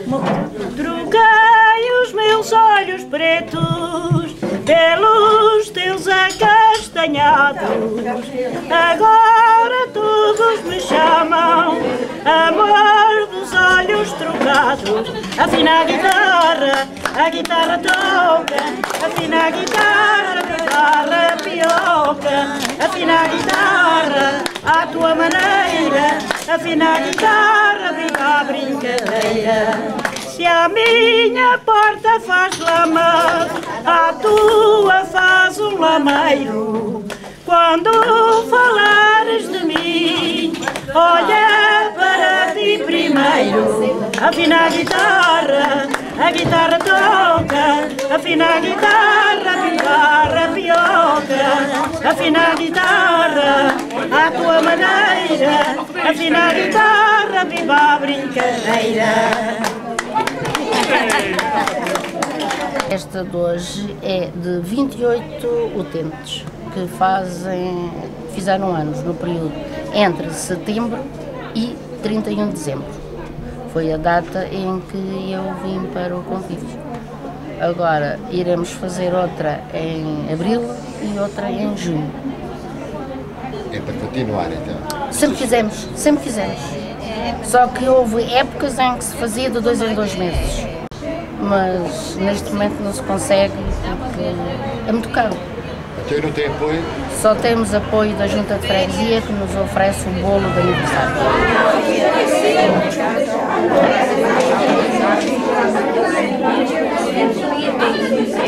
Troquei os meus olhos pretos pelos teus acastanhados. Agora todos me chamam amor dos olhos trocados. Afina a guitarra toca. Afina a guitarra pioca. Afina a guitarra à tua maneira. Afina a guitarra, viva a brincadeira. Se a minha porta faz lama, a tua faz um lameiro. Quando falares de mim, olha para ti primeiro. Afina a guitarra toca. Afina a guitarra pioca. Afina a guitarra à tua maneira. Afina a guitarra, viva a brincadeira. Esta de hoje é de 28 utentes que fizeram anos no período entre setembro e 31 de dezembro. Foi a data em que eu vim para o convívio. Agora iremos fazer outra em abril e outra em junho. É para continuar então? Sempre quisemos, sempre quisemos. Só que houve épocas em que se fazia de 2 em 2 meses. Mas neste momento não se consegue porque é muito caro. Então não tem apoio? Só temos apoio da Junta de Freguesia que nos oferece o bolo de aniversário.